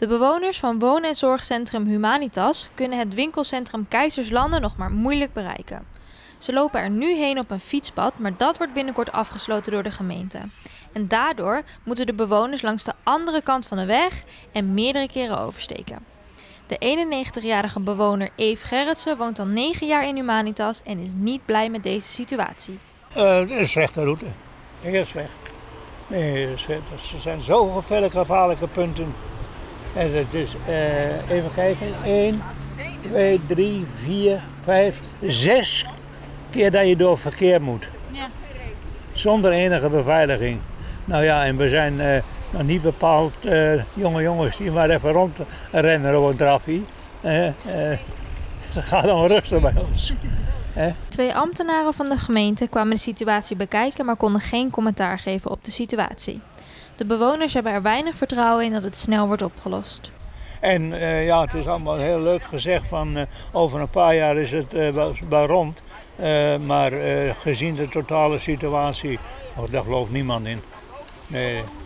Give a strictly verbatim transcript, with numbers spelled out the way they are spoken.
De bewoners van woon- en zorgcentrum Humanitas kunnen het winkelcentrum Keizerslanden nog maar moeilijk bereiken. Ze lopen er nu heen op een fietspad, maar dat wordt binnenkort afgesloten door de gemeente. En daardoor moeten de bewoners langs de andere kant van de weg en meerdere keren oversteken. De eenennegentigjarige bewoner Eve Gerritsen woont al negen jaar in Humanitas en is niet blij met deze situatie. Uh, het is een slechte route. Heel slecht. Nee, er zijn zoveel vele gevaarlijke punten. En het is, uh, even kijken, één, twee, drie, vier, vijf, zes keer dat je door verkeer moet. Ja. Zonder enige beveiliging. Nou ja, en we zijn uh, nog niet bepaald uh, jonge jongens die maar even rondrennen op een draffie. Uh, uh, het gaat dan rustig bij ons. Eh? Twee ambtenaren van de gemeente kwamen de situatie bekijken, maar konden geen commentaar geven op de situatie. De bewoners hebben er weinig vertrouwen in dat het snel wordt opgelost. En uh, ja, het is allemaal heel leuk gezegd van uh, over een paar jaar is het uh, wel rond. Uh, maar uh, gezien de totale situatie, oh, daar gelooft niemand in. Nee.